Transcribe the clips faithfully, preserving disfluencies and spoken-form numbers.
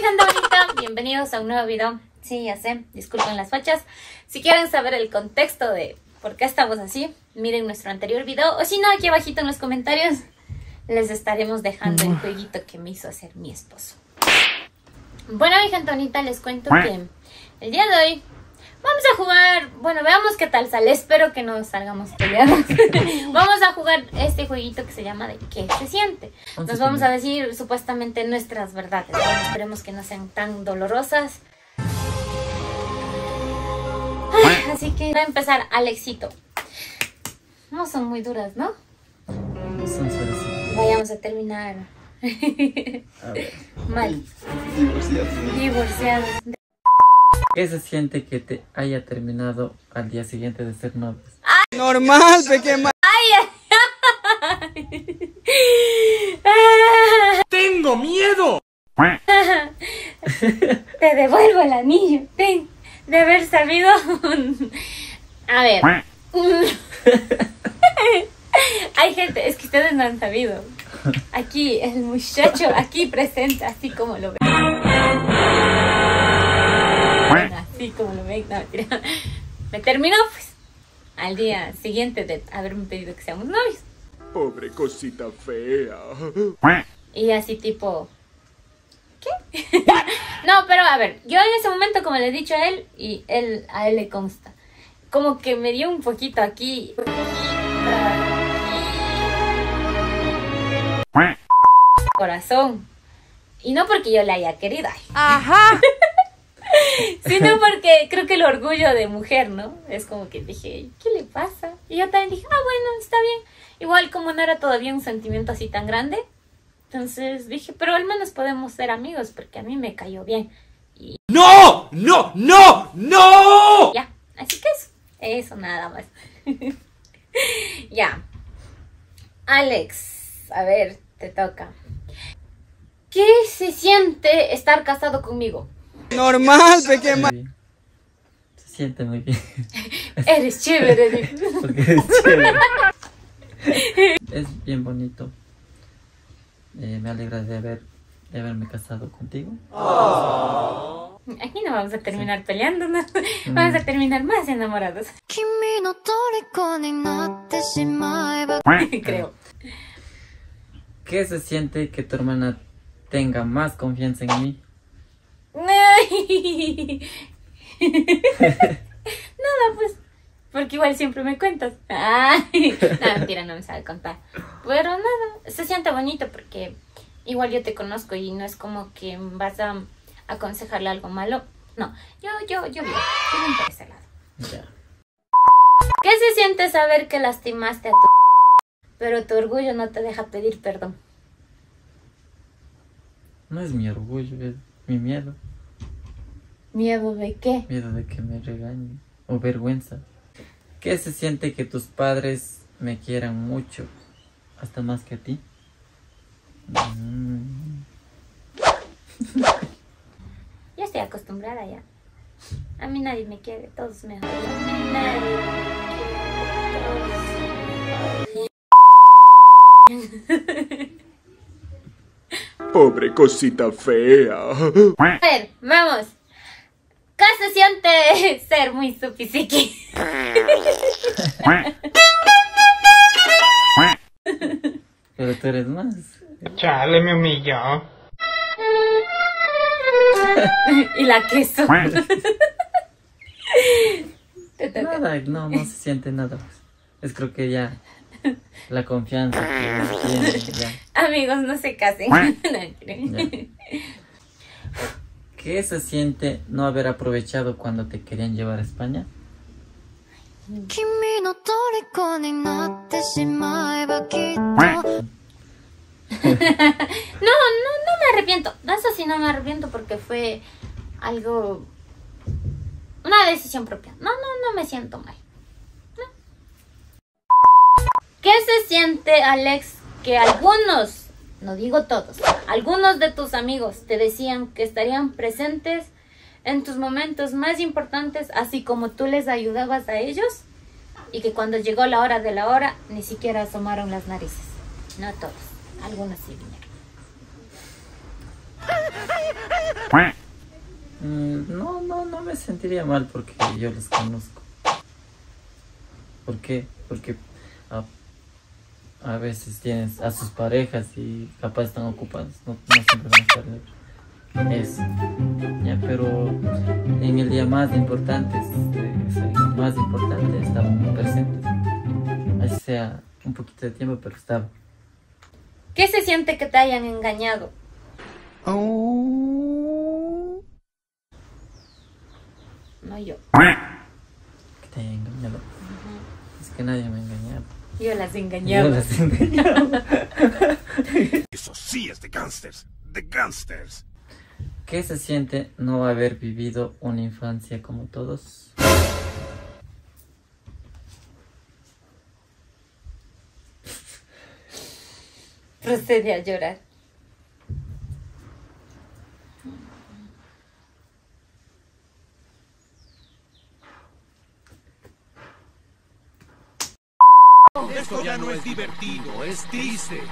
mi gente bonita, bienvenidos a un nuevo video. Sí, ya sé, disculpen las fachas. Si quieren saber el contexto de por qué estamos así, miren nuestro anterior video. O si no, aquí abajito en los comentarios les estaremos dejando el jueguito que me hizo hacer mi esposo. Bueno, mi gente bonita, les cuento que el día de hoy vamos a jugar, bueno, veamos qué tal sale. Espero que no salgamos peleados. Vamos a jugar este jueguito que se llama de ¿qué se siente? Nos vamos a decir supuestamente nuestras verdades. Bueno, esperemos que no sean tan dolorosas. Ay, así que va a empezar Alexito. No son muy duras, ¿no? No son suavecitas. Vayamos a terminar. A ver. Mal. Divorciados. Divorciados. ¿Qué se siente que te haya terminado al día siguiente de ser novios? Normal, pequeño. ¡Tengo miedo! Te devuelvo el anillo. Ten, de haber sabido. A ver. Hay gente, es que ustedes no han sabido. Aquí, el muchacho, aquí presente, así como lo ven. Así como lo ven. No, mentira. Me terminó, pues, al día siguiente de haberme pedido que seamos novios. Pobre cosita fea. Y así tipo... ¿Qué? No, pero a ver, yo en ese momento, como le he dicho a él, y él a él le consta, como que me dio un poquito aquí, aquí, aquí, corazón. Y no porque yo le haya querido, ay, Ajá. sino porque creo que el orgullo de mujer, ¿no? Es como que dije, ¿qué le pasa? Y yo también dije, ah, bueno, está bien. Igual como no era todavía un sentimiento así tan grande, entonces dije, pero al menos podemos ser amigos porque a mí me cayó bien. Y ¡No! ¡No! ¡No! ¡No! ya, así que eso, eso nada más. Ya. Alex, a ver, te toca. ¿Qué se siente estar casado conmigo? Normal, pequeño. Muy bien. Se siente muy bien. Eres chévere, dijo. Porque es chévere. Es bien bonito. Eh, me alegra de, haber, de haberme casado contigo. Aquí no vamos a terminar peleando, ¿no? Vamos a terminar más enamorados. Creo. ¿Qué se siente que tu hermana tenga más confianza en mí? Nada, pues, porque igual siempre me cuentas. Ay, no, mentira, no me sabe contar. Pero nada, se siente bonito porque igual yo te conozco y no es como que vas a aconsejarle algo malo. No, yo, yo, yo vivo, yo voy por ese lado. Ya. ¿Qué se siente saber que lastimaste a tu pero tu orgullo no te deja pedir perdón? No es mi orgullo, es mi miedo. ¿Miedo de qué? Miedo de que me regañen. O vergüenza. ¿Qué se siente que tus padres me quieran mucho? Hasta más que a ti. Mm. Ya estoy acostumbrada ya. A mí nadie me quiere, todos me odian. A mí nadie me quiere, todos. Pobre cosita fea. A ver, vamos. ¿Qué se siente ser muy supisiqui? Pero tú eres más. Chale, me humilló. Y la queso. Te toca. Nada, no, no se siente nada. Es creo que ya la confianza que uno tiene, ya. Amigos, no se casen. No, mentira. Ya. ¿Qué se siente no haber aprovechado cuando te querían llevar a España? No, no, no me arrepiento. De eso sí no me arrepiento porque fue algo... una decisión propia. No, no, no me siento mal. No. ¿Qué se siente, Alex, que algunos, no digo todos, algunos de tus amigos te decían que estarían presentes en tus momentos más importantes, así como tú les ayudabas a ellos, y que cuando llegó la hora de la hora, ni siquiera asomaron las narices? No todos, algunos sí vinieron. Mm, No, no, no me sentiría mal porque yo los conozco. ¿Por qué? Porque a, a veces tienes a sus parejas y capaz están ocupados, no, no siempre van a estar libres. Eso. Ya, pero en el día más importante, eh, o sea, en el más importante estaban presentes. Así sea un poquito de tiempo, pero estaba. ¿Qué se siente que te hayan engañado? Oh. No yo. Que te hayan engañado. Es que nadie me ha engañado. Yo las Yo engañaba. las he engañado. Eso sí es de gangsters. De gangsters. ¿Qué se siente no haber vivido una infancia como todos? Procede a llorar. Esto ya no es divertido, es triste.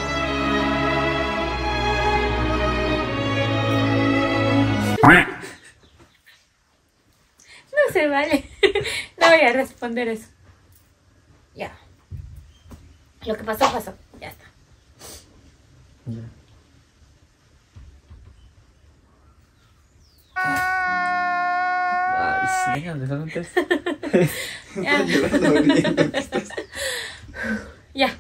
No se vale. No voy a responder eso. Ya. Lo que pasó, pasó. Ya está. Ya. Ay, sí, déjame dejar un test. Ya. Ya.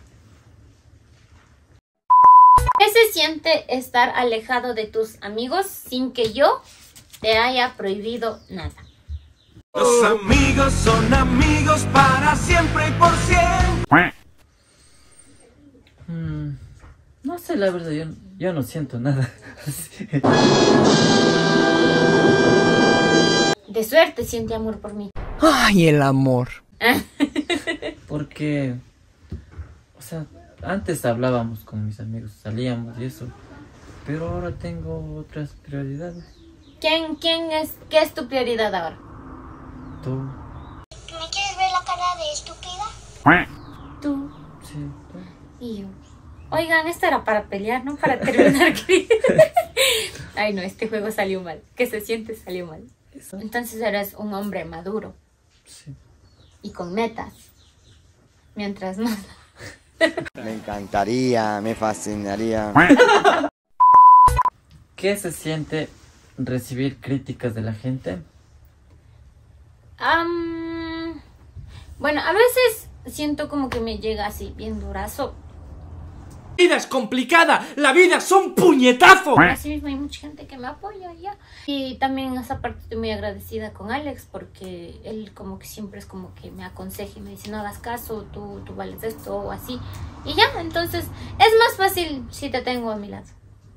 ¿Qué se siente estar alejado de tus amigos sin que yo te haya prohibido nada? Los amigos son amigos para siempre y por siempre. Mm, no sé, la verdad, yo, yo no siento nada. De suerte siente amor por mí. Ay, el amor. Porque, o sea, antes hablábamos con mis amigos, salíamos y eso. Pero ahora tengo otras prioridades. ¿Quién, quién es, qué es tu prioridad ahora? Tú, ¿Me quieres ver la cara de estúpida? Tú sí, tú. y yo. Oigan, esto era para pelear, no para terminar. Ay, no, este juego salió mal. ¿Qué se siente? Salió mal. Eso. Entonces eres un hombre maduro Sí. y con metas. Mientras más. Me encantaría, me fascinaría. ¿Qué se siente recibir críticas de la gente? Am, bueno, a veces siento como que me llega así bien durazo. La vida es complicada, la vida es un puñetazo. Pero así mismo hay mucha gente que me apoya ya. Y también esa parte estoy muy agradecida con Alex porque él como que siempre es como que me aconseja y me dice no hagas caso, tú, tú vales esto o así. Y ya, entonces es más fácil si te tengo a mi lado.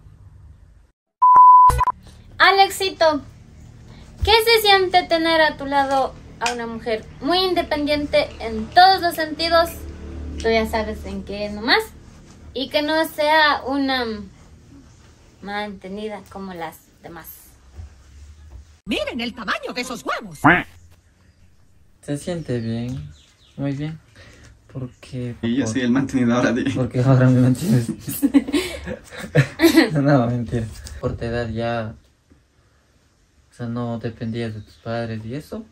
Alexito, ¿qué se siente tener a tu lado a una mujer muy independiente en todos los sentidos? Tú ya sabes en qué nomás. Y que no sea una mantenida como las demás. Miren el tamaño de esos huevos. Se siente bien, muy bien. Porque... Y yo por- soy el mantenido ahora de... Porque ahora me mantienes. No, mentira. Por tu edad ya... O sea, no dependías de tus padres y eso.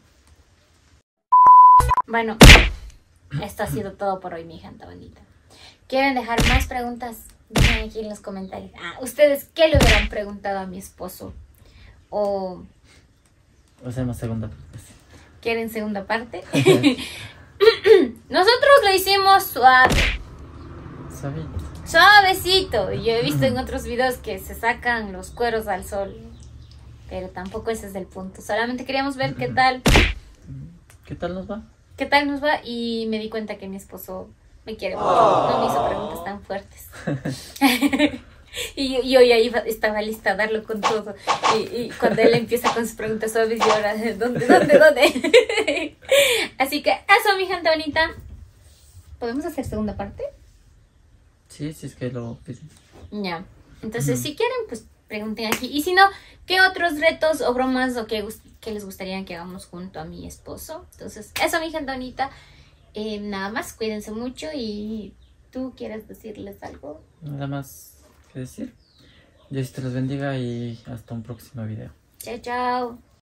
Bueno, esto ha sido todo por hoy, mi gente bonita. ¿Quieren dejar más preguntas? Dejen aquí en los comentarios. Ah, ¿ustedes qué le hubieran preguntado a mi esposo? ¿O Hacemos segunda parte. quieren segunda parte? Nosotros lo hicimos suave, ¿Sabes? suavecito. Yo he visto en otros videos que se sacan los cueros al sol. Pero tampoco ese es el punto. Solamente queríamos ver qué tal, ¿Qué tal nos va? qué tal nos va. Y me di cuenta que mi esposo me quiere mucho. No me hizo preguntas tan fuertes. Y yo, yo ya iba, estaba lista a darlo con todo. Y, y cuando él empieza con sus preguntas suaves, yo ahora, ¿dónde, dónde, dónde? Así que eso, mi gente bonita. ¿Podemos hacer segunda parte? Sí, sí, es que lo piden. Ya. Entonces, si quieren, pues pregunten aquí. Y si no, ¿qué otros retos o bromas o qué, gust- qué les gustaría que hagamos junto a mi esposo? Entonces, eso, mi gente bonita. Eh, nada más, cuídense mucho y ¿tú quieres decirles algo? Nada más que decir. Dios te los bendiga y hasta un próximo video. Chao, chao.